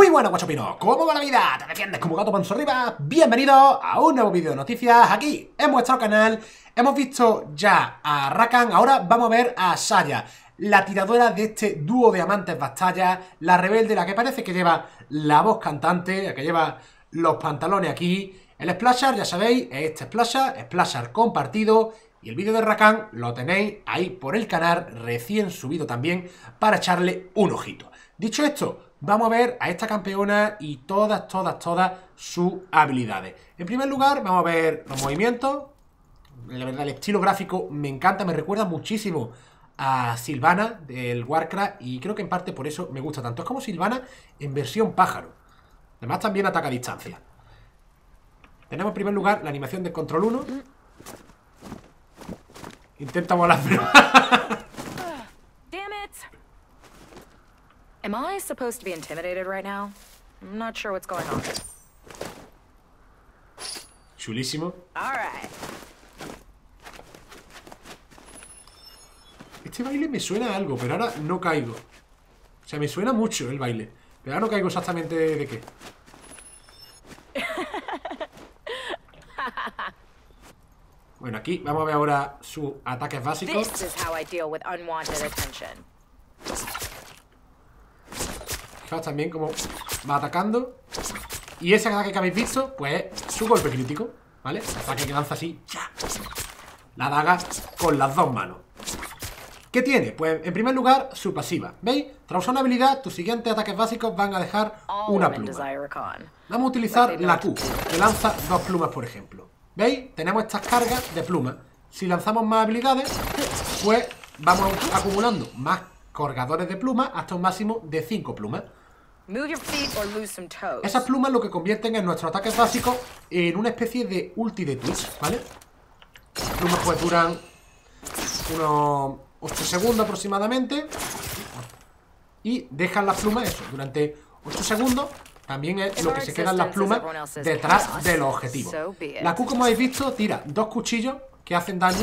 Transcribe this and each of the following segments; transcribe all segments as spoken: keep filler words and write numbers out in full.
buenas, guachopinos, ¿cómo va la vida? ¿Te defiendes como gato panza arriba? Bienvenidos a un nuevo vídeo de noticias aquí en vuestro canal. Hemos visto ya a Rakan, ahora vamos a ver a Xayah, la tiradora de este dúo de amantes Bastaya, la rebelde, la que parece que lleva la voz cantante, la que lleva los pantalones aquí. El Splasher, ya sabéis, es este Splasher, Splasher compartido. Y el vídeo de Rakan lo tenéis ahí por el canal, recién subido también, para echarle un ojito. Dicho esto, vamos a ver a esta campeona y todas, todas, todas sus habilidades. En primer lugar, vamos a ver los movimientos. La verdad, el estilo gráfico me encanta, me recuerda muchísimo a Sylvana del Warcraft y creo que en parte por eso me gusta tanto. Es como Sylvana en versión pájaro. Además también ataca a distancia. Tenemos en primer lugar la animación del control uno. Intenta volar, pero... Damn it! Am I supposed to be intimidated right now? I'm not sure what's going on. Chulísimo. All right. Este baile me suena a algo, pero ahora no caigo. O sea, me suena mucho el baile, pero ahora no caigo exactamente de, de qué. Bueno, aquí vamos a ver ahora sus ataques básicos. This is how I deal with unwanted attention. Fijaos también cómo va atacando. Y ese ataque que habéis visto, pues es su golpe crítico, ¿vale? El ataque que lanza así, ¡ya! La daga con las dos manos. ¿Qué tiene? Pues en primer lugar, su pasiva. ¿Veis? Tras usar una habilidad, tus siguientes ataques básicos van a dejar una pluma. Vamos a utilizar la Q, que lanza dos plumas, por ejemplo. ¿Veis? Tenemos estas cargas de plumas. Si lanzamos más habilidades, pues vamos acumulando más cargadores de plumas hasta un máximo de cinco plumas. Esas plumas lo que convierten en nuestros ataques básicos en una especie de ulti de Twitch, ¿vale? Las plumas pues duran unos ocho segundos aproximadamente. Y dejan las plumas, eso, durante ocho segundos. También es lo que se quedan las plumas detrás de los objetivos. La Q, como habéis visto, tira dos cuchillos que hacen daño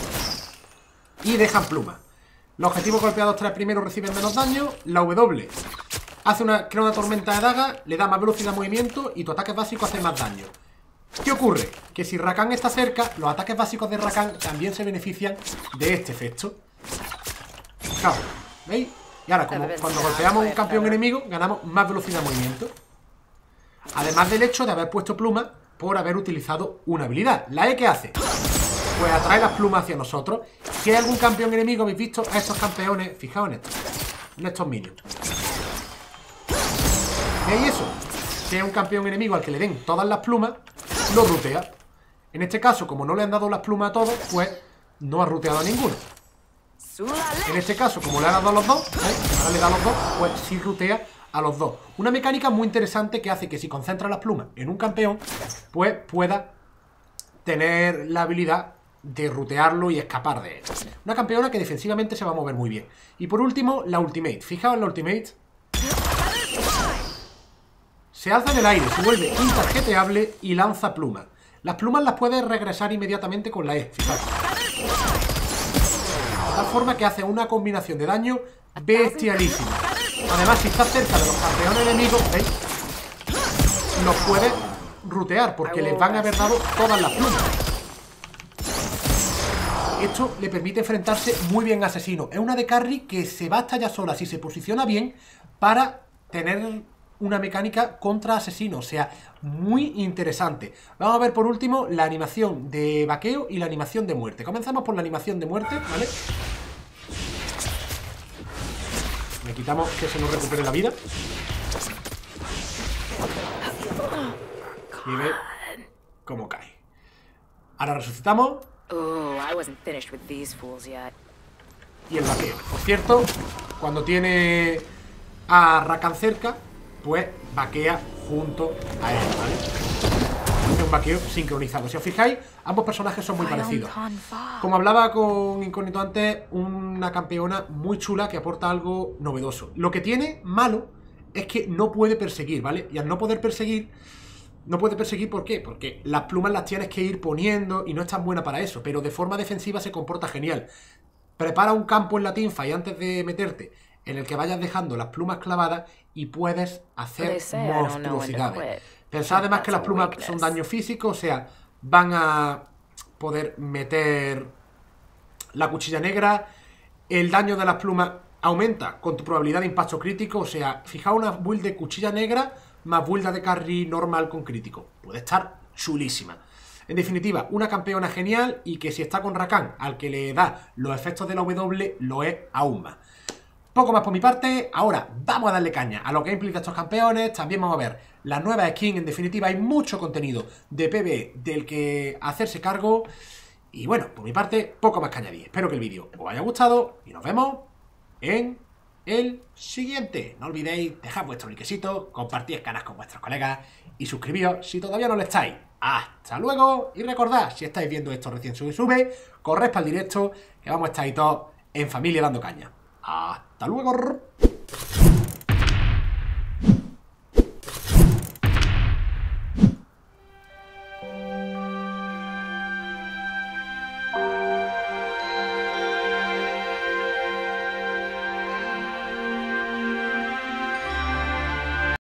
y dejan plumas. Los objetivos golpeados tres primeros reciben menos daño. La W hace una, crea una tormenta de dagas, le da más velocidad de movimiento y tu ataque básico hace más daño. ¿Qué ocurre? Que si Rakan está cerca, los ataques básicos de Rakan también se benefician de este efecto. Fijaos, ¿veis? Y ahora, como cuando golpeamos a un campeón enemigo, ganamos más velocidad de movimiento. Además del hecho de haber puesto plumas por haber utilizado una habilidad. ¿La E qué hace? Pues atrae las plumas hacia nosotros. Si hay algún campeón enemigo, habéis visto a estos campeones, fijaos en esto, en estos minions. ¿Veis eso? Si hay un campeón enemigo al que le den todas las plumas, lo rutea. En este caso, como no le han dado las plumas a todos, pues no ha ruteado a ninguno. En este caso, como le ha dado a los dos, ¿eh? Ahora le da a los dos, pues sí rutea a los dos. Una mecánica muy interesante que hace que si concentra las plumas en un campeón, pues pueda tener la habilidad de rutearlo y escapar de él. Una campeona que defensivamente se va a mover muy bien. Y por último, la ultimate. Fijaos en la ultimate. Se alza en el aire, se vuelve intarjeteable y lanza plumas. Las plumas las puedes regresar inmediatamente con la E. Fijaos. De tal forma que hace una combinación de daño bestialísima. Además, si estás cerca de los campeones enemigos, ¿veis? Los puedes rutear porque les van a haber dado todas las plumas. Esto le permite enfrentarse muy bien a asesinos. Es una de carry que se va hasta ya sola si se posiciona bien para tener una mecánica contra asesinos. O sea, muy interesante. Vamos a ver por último la animación de vaqueo y la animación de muerte. Comenzamos por la animación de muerte, ¿vale? Le quitamos que se nos recupere la vida. Y ve cómo cae. Ahora resucitamos. Y el vaqueo. Por cierto, cuando tiene a Rakan cerca, pues vaquea junto a él, ¿vale? Es un vaqueo sincronizado. Si os fijáis, ambos personajes son muy parecidos. Como hablaba con Incógnito antes, una campeona muy chula que aporta algo novedoso. Lo que tiene malo es que no puede perseguir, ¿vale? Y al no poder perseguir, no puede perseguir, ¿por qué? Porque las plumas las tienes que ir poniendo y no es tan buena para eso. Pero de forma defensiva se comporta genial. Prepara un campo en la teamfight antes de meterte en el que vayas dejando las plumas clavadas y puedes hacer monstruosidades. Pensad además que las plumas son daño físico, o sea, van a poder meter la cuchilla negra. El daño de las plumas aumenta con tu probabilidad de impacto crítico, o sea, fijaos una build de cuchilla negra más build de carry normal con crítico. Puede estar chulísima. En definitiva, una campeona genial y que si está con Rakan, al que le da los efectos de la W, lo es aún más. Poco más por mi parte. Ahora vamos a darle caña a los gameplays de estos campeones. También vamos a ver las nuevas skins. En definitiva, hay mucho contenido de PvE del que hacerse cargo. Y bueno, por mi parte, poco más que añadir. Espero que el vídeo os haya gustado y nos vemos en el siguiente. No olvidéis dejar vuestro likecito, compartir el canal con vuestros colegas y suscribíos si todavía no lo estáis. Hasta luego y recordad, si estáis viendo esto recién sube sube, corred para el directo que vamos a estar ahí todos en familia dando caña. Hasta luego.